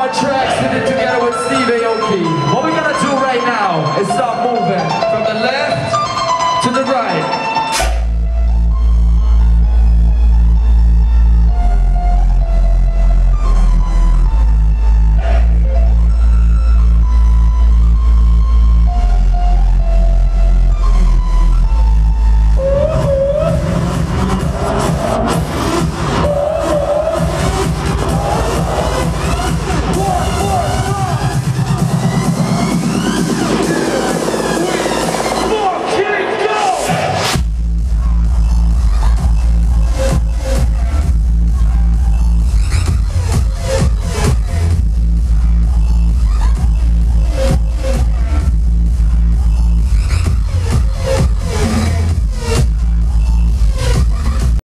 our tracks did it together with Steve Aoki. What we're gonna do right now is start moving from the left to the right.